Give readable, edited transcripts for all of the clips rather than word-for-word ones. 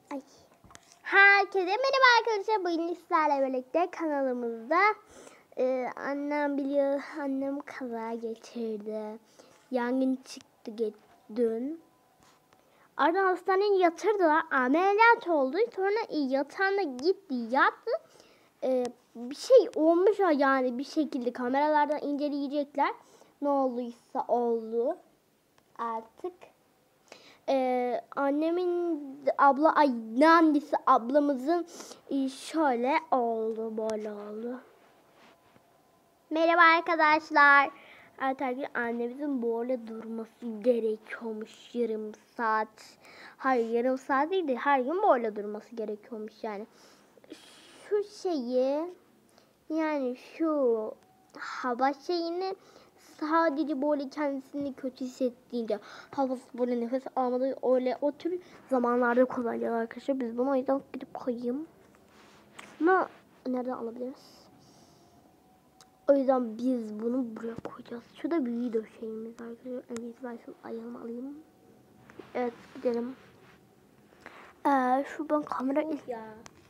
Ay. Herkese merhaba arkadaşlar. Bugün sizlerle birlikte kanalımızda annem biliyor, annem kaza geçirdi. Yangın çıktı dün. Ardından hastaneye yatırdılar. Ameliyat oldu. Sonra yatağına gitti, yattı. Bir şey olmuş yani bir şekilde kameralardan inceleyecekler. Ne olduysa oldu artık. Annemin annesi ablamızın şöyle oldu, böyle oldu. Merhaba arkadaşlar. Evet, annemizin böyle durması gerekiyormuş yarım saat. Hayır, yarım saat değil de her gün böyle durması gerekiyormuş yani. Şu şeyi yani şu hava şeyini sadece böyle kendisini kötü hissettiğince, havası böyle nefes almadığı öyle o tür zamanlarda kullanacağız arkadaşlar. Biz bunu o yüzden gidip koyayım. Ama nereden alabiliriz? O yüzden biz bunu buraya koyacağız. Şurada bir video şeyimiz arkadaşlar. En iyisi ben şu ayağımı alayım. Evet, gidelim. Şu ben kamera ya.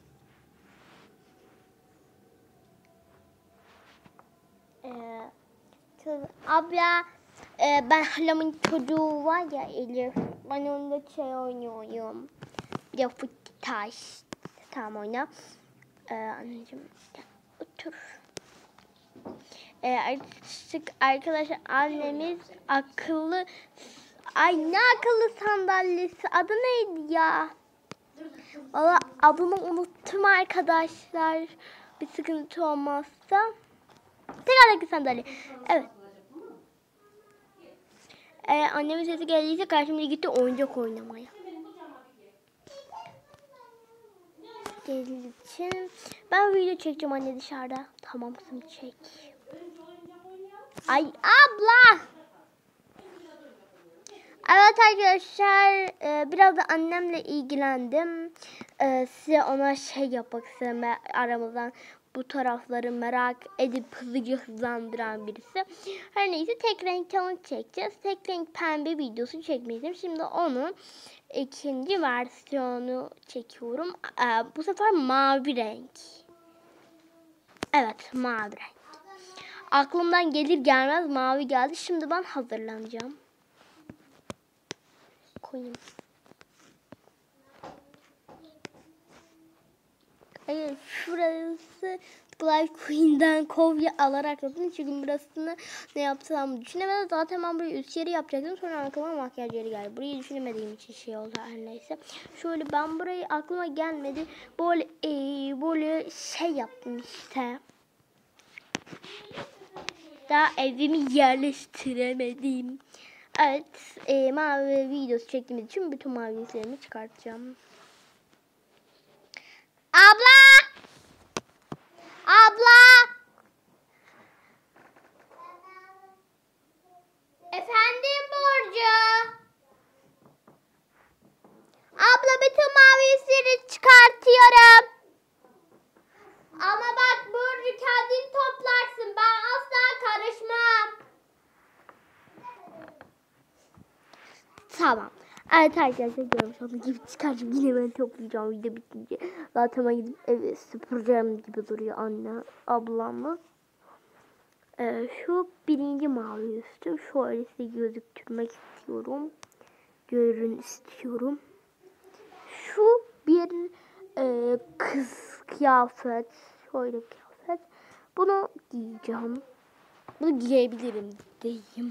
Abla ben halamın çocuğu var ya Elif. Ben onunla oynuyorum. Bir de fıt taş. Tamam oyna. Anneciğim otur. Arkadaşlar annemiz akıllı. Ay ne akıllı sandalyesi. Adı neydi ya? Valla adını unuttum arkadaşlar. Bir sıkıntı olmazsa. Tekrardaki sandalye. Evet. Annemin sesi geldiyse karşımda gitti oyuncak oynamaya. Geldiği için ben video çekeceğim anne dışarıda. Tamam kızım çek. Ay abla. Evet arkadaşlar biraz da annemle ilgilendim. Size ona şey yapmak istedim aramızdan bu tarafları merak edip hızlıca hızlandıran birisi. Her neyse tek renk challenge çekeceğiz. Tek renk pembe videosu çekmeyeceğim. Şimdi onun ikinci versiyonu çekiyorum. Bu sefer mavi renk. Evet mavi renk. Aklımdan gelir gelmez mavi geldi. Şimdi ben hazırlanacağım. Koyayım. Hayır, şurası Black Queen'den kovya alarak yaptım. Çünkü burasını ne yapsam düşünemedim. Zaten ben burayı üst yeri yapacaktım. Sonra aklıma makyaj yeri geldi. Burayı düşünemediğim için şey oldu her neyse. Şöyle ben burayı aklıma gelmedi. Böyle şey yaptım işte. Daha evimi yerleştiremedim. Evet, mavi videosu çektiğimiz için bütün mavi izlerimi çıkartacağım. Abla! Abla! Efendim Burcu? Abla bütün mavi izleri çıkartıyorum. Ama bak Burcu kendin toplarsın. Ben asla karışmam. Tamam. Evet arkadaşlar görmüş olduğunuz gibi çıkaracağım. Yine ben toplayacağım video bitince. Zaten ben gidip evi süpüreceğim gibi duruyor anne ablamla. Şu birinci mavi üstü. Şöyle size gözüktürmek istiyorum. Görün istiyorum. Şu bir kız kıyafet. Şöyle kıyafet. Bunu giyeceğim. Bunu giyebilirim diyeyim.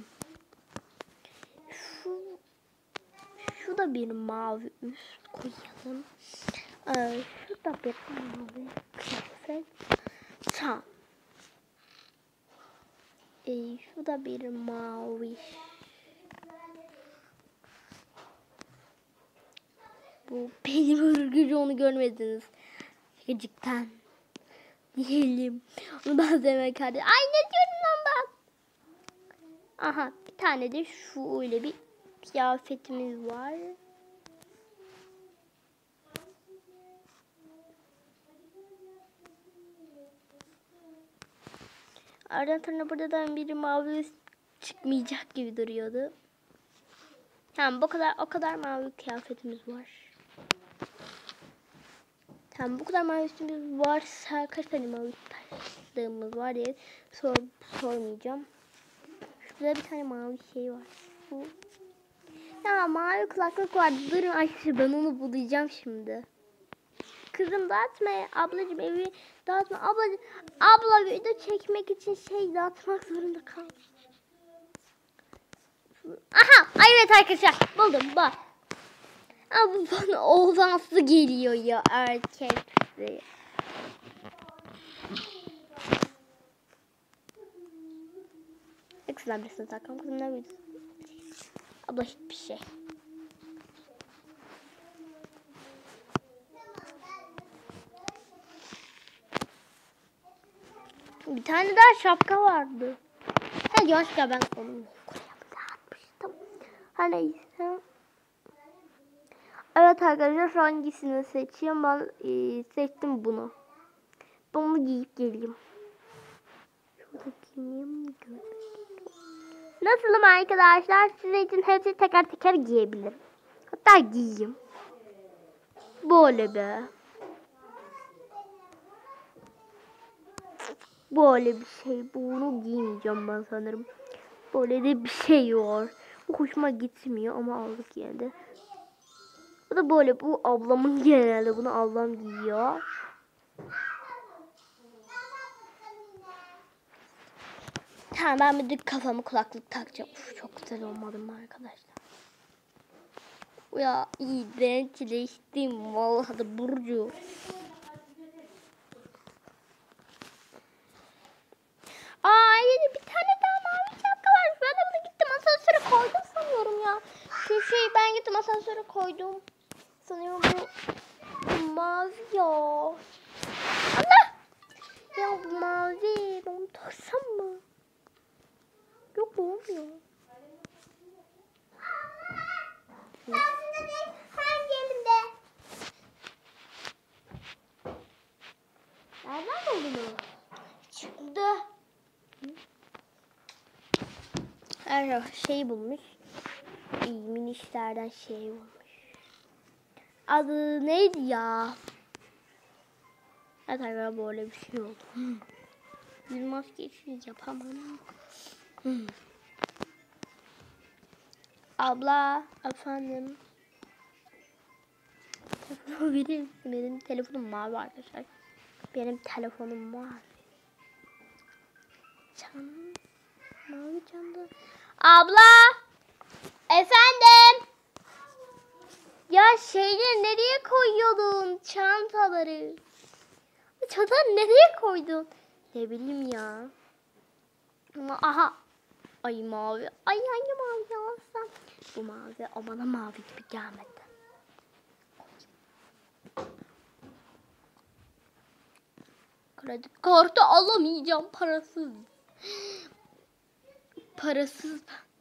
Şu da bir mavi üst koyalım. Şu da bir mavi kıyafet. Tamam. Şu da bir mavi. Bu benim örgücü onu görmediniz. Gıcıktan. Diyelim. Onu ben demek hadi. Ay ne diyorum lan ben. Aha bir tane de şu öyle bir kıyafetimiz var. Ardından sonra burada da bir mavi çıkmayacak gibi duruyordu. Tamam o kadar mavi kıyafetimiz var. Tamam, bu kadar mavi üstümüz varsa kaç tane mavi taşlığımız var diye sormayacağım. Şurada bir tane mavi şey var. Bu. Ya mavi kulaklık var. Durun arkadaşlar, ben onu bulacağım şimdi. Kızım dağıtma, ablacığım evi dağıtma. Abla video çekmek için şey dağıtmak zorunda kal. Aha, evet arkadaşlar buldum bak. Abi bana oğlansı geliyor ya, erkekli. Kızlar birisine takalım, kızım ne bileyim. Abla hiçbir şey. Bir tane daha şapka vardı. Hadi yaşka ben onu dağıtmıştım. Her neyse. Evet arkadaşlar, hangisini seçeyim? Ben seçtim bunu. Ben onu giyip geleyim. Şurada giyeyim. Nasılım arkadaşlar? Size için hepsini teker teker giyebilirim. Hatta giyeyim. Böyle be. Böyle bir şey. Bunu giymeyeceğim ben sanırım. Böyle de bir şey var. Bu hoşuma gitmiyor ama aldık yine de. Bu da böyle. Bu ablamın genelde. Bunu ablam giyiyor. Tamam, ben bir de kafamı kulaklık takacağım. Uf, çok güzel olmadı mı arkadaşlar? Ya iğrençleştim vallahi da Burcu. Yeni bir tane daha mavi şapka var. Ben de bunu gittim asansöre koydum sanıyorum ya. Şu şeyi ben gittim asansöre koydum. Sanıyorum bu mavi ya. Allah! Ya bu mavi. Ben onu taksam mı? Yok, bu olmuyor. Hangi elimde? Nereden buldun onu? Çıktı. Her şey bulmuş. Minişlerden şey bulmuş. Adı neydi ya? Evet arkadaşlar, böyle bir şey oldu. Bir maskesiz yapamam. Abla, efendim. Telefonu verir misin? Benim telefonum mavi arkadaşlar. Benim telefonum mavi. Mavi canlı. Abla! Efendim? Ya şeyleri nereye koyuyordun? Çantaları. Çantaları nereye koydun? Ne bileyim ya. Aha. Ay mavi. Ay hangi mavi alsam? Bu mavi. O bana mavi gibi gelmedi. Kredi kartı alamayacağım, parasız. Parasız.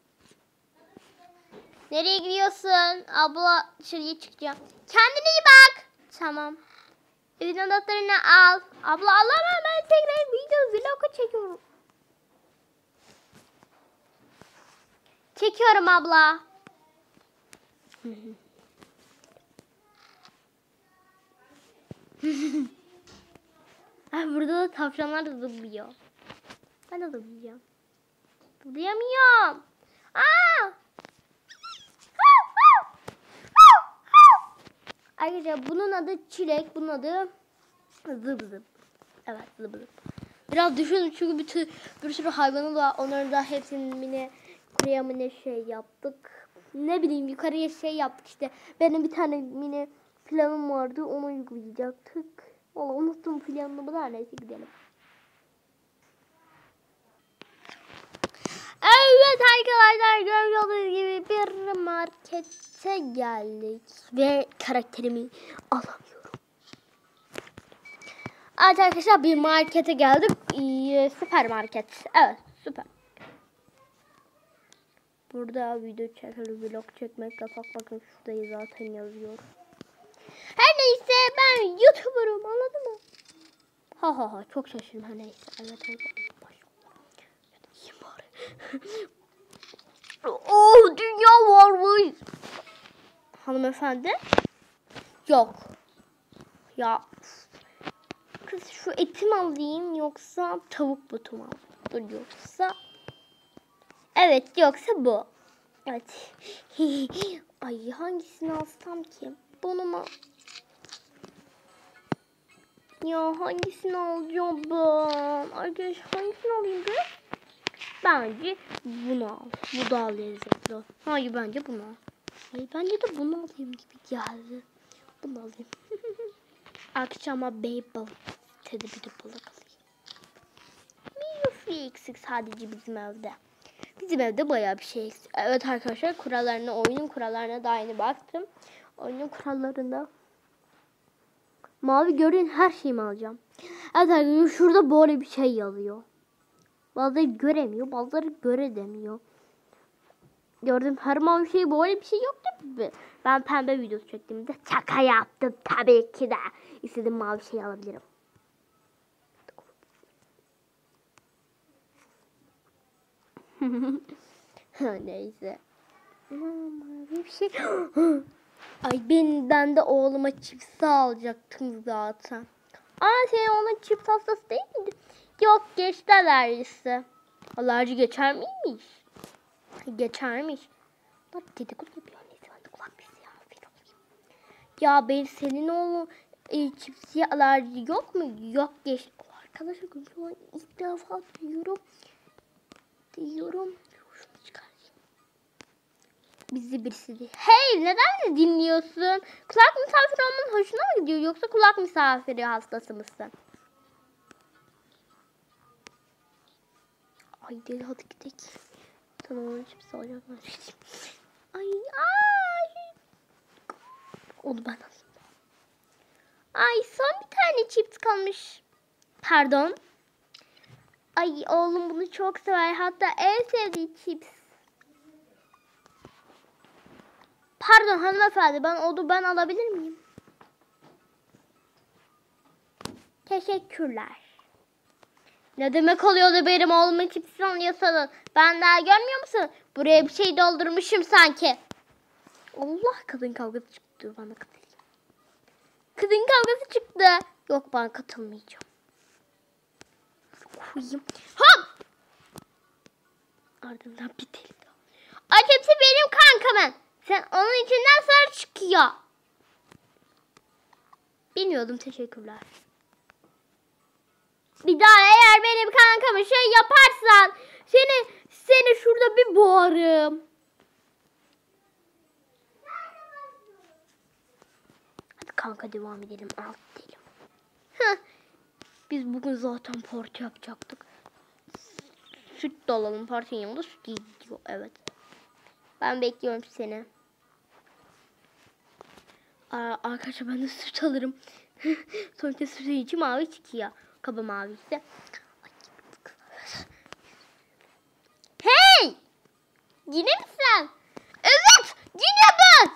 Nereye gidiyorsun? Abla dışarıya çıkacağım. Kendine iyi bak. Tamam. Evin anahtarını al. Abla alamam, ben tekrar video vlogu çekiyorum. Çekiyorum abla. Burada da tavşanlar zıplıyor. Ben de zıplayacağım. Zıplayamıyorum. Ayrıca bunun adı çilek, bunun adı zıp zıp. Evet, zıp zıp. Biraz düşünün çünkü bir sürü hayvanı var. Onların da hepsini kuruya şey yaptık. Ne bileyim, yukarıya şey yaptık işte. Benim bir tane mini planım vardı, onu uygulayacaktık. Vallahi unuttum planımı da, neyse gidelim. Evet arkadaşlar, gördüğünüz gibi bir markete geldik ve karakterimi alamıyorum. Evet arkadaşlar, bir markete geldik. Süpermarket. Evet, süper. Burada video çekelim, vlog çekmek yasak. Bakın şurada zaten yazıyor. Her neyse, ben YouTuber'ım, anladın mı? Ha çok şaşırdım. Her neyse. Evet arkadaşlar. Oh, dünya varmış. Hanımefendi. Yok. Ya Kız şu eti mi alayım yoksa tavuk butu mu alayım? Yoksa... Evet yoksa bu. Evet. Ay hangisini alsam ki? Bunu mu? Ya hangisini alacağım ben? Arkadaş hangisini alayım ben? Bence bunu al. Bu daha lezzetli. Hayır bence bunu al. Hayır bence de bunu alayım gibi geldi. Bunu alayım. Akşama balık istedi bir de balık alayım. Bir eksik sadece bizim evde. Bizim evde bayağı bir şey eksik. Evet arkadaşlar oyunun kurallarına da aynı baktım. Oyunun kurallarında mavi gören her şeyimi alacağım. Evet arkadaşlar şurada böyle bir şey yazıyor. Bazıları göremiyor, bazıları göredemiyor. Gördüm her mavi şey böyle bir şey yok değil mi? Ben pembe videosu çektiğimde şaka yaptım tabii ki de. İstediğim mavi şey alabilirim. Neyse. Mavi bir şey. Ay ben de oğluma çips alacaktım zaten. Senin oğlun çips hastası değil miydi? Yok geçti alerjisi. Alerji geçer miymiş? Geçermiş. Bak dedikodu yapıyor. Neyse ben de kulak misafir olayım. Ya ben senin oğlun çipsiye alerji yok mu? Yok geçti. Arkadaşlar şu an ilk defa diyorum. Şunu çıkarayım. Bizi birisi değil. Hey neden de dinliyorsun? Kulak misafiri olmanın hoşuna mı gidiyor? Yoksa kulak misafiri hastası mısın? Ay deli hadi gidelim. Tamam onun için soracağım. Ay. Onu ben alayım. Ay son bir tane çift kalmış. Pardon. Ay oğlum bunu çok sever. Hatta en sevdiği çips. Pardon hanımefendi ben alabilir miyim? Teşekkürler. Ne demek oluyor da benim oğlumun çipsini alıyorsanız? Ben daha görmüyor musun? Buraya bir şey doldurmuşum sanki. Allah kadın kavgası çıktı bana katılayım. Kadın kavgası çıktı. Yok ben katılmayacağım. Koyayım. Hop! Ardından bir deli daha. Ay hepsi benim kankamın. Sen onun içinden sarı çıkıyor. Bilmiyordum teşekkürler. Bir daha eğer benim kankama şey yaparsan seni şurada bir boğarım. Hadi kanka devam edelim. Alt edelim. Biz bugün zaten parti yapacaktık. Süt de alalım. Partinin yanında süt gidiyor. Evet. Ben bekliyorum seni. Arkadaşlar ben de süt alırım. Sonuçta sütün içi mavi çıkıyor. Kaba mavi işte. Hey! Yine mi sen? Evet! Yine ben!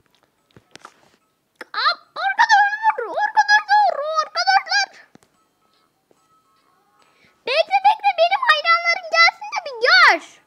Arkadaşlar! Bekle benim hayranlarım gelsin de bir gör.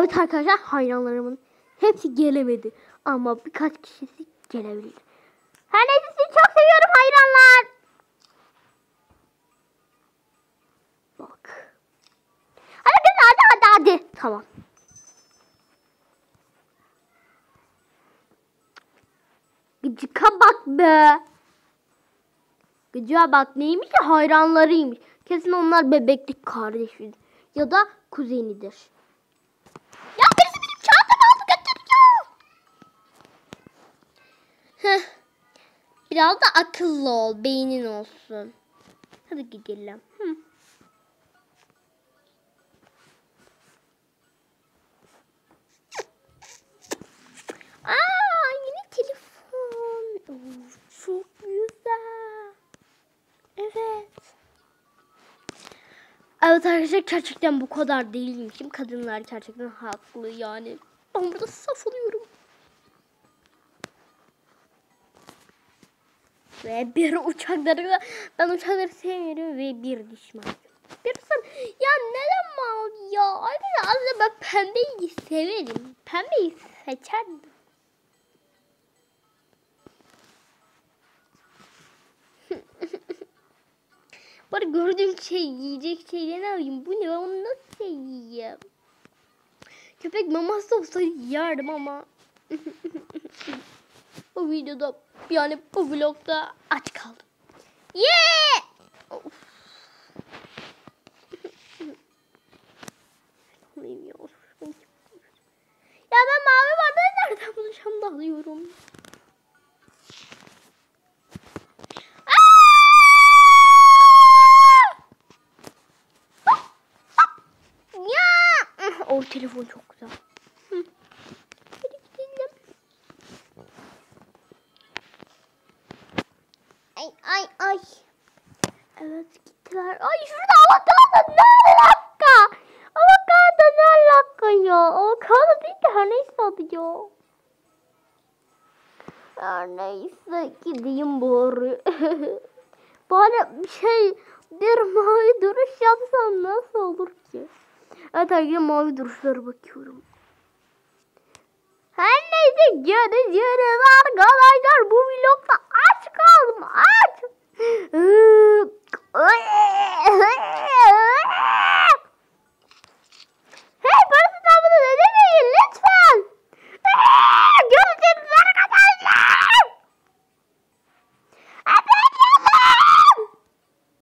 Evet arkadaşlar, hayranlarımın hepsi gelemedi. Ama birkaç kişisi gelebilir. Her neyse, sizi çok seviyorum hayranlar. Bak. Hadi. Tamam. Gıcıka bak be. Gıcığa bak, neymiş ya, hayranlarıymış. Kesin onlar bebeklik kardeşidir. Ya da kuzenidir. Ya birisi benim çantamı aldı götürüyor. Biraz da akıllı ol, beynin olsun. Hadi gidelim. Yeni telefon. Çok güzel. Evet. Evet arkadaşlar, gerçekten bu kadar değilmişim. Kadınlar gerçekten haklı yani. Ben burada saf oluyorum. Ve bir uçakları, ben uçakları sevmiyorum ve bir düşman. Ya neden mal ya? Aslında ben pembeyi severim. Pembeyi seçerdim. Bari gördüğüm şey, yiyecek şeyleri alayım. Bu ne? Onu nasıl yiyeyim? Köpek maması olsa yerdim ama. Bu videoda, yani bu vlogda aç kaldım. Yeah! Ya ben mavi bardağı nereden bulacağım da alıyorum. O telefon çok güzel. Hadi gidelim. Ay. Evet, gittiler. Ay şurada avokado ne alaka? Avokado ne alaka ya? Avokado değil de her neyse adı ya. Her neyse, gideyim bari. Bari bir mavi duruş yapsam nasıl olur ki? Evet arkadaşlar, mavi duruşlara bakıyorum. Her neyse, görüşürüz arkadaşlar. Bu vlogda aç kaldım, aç.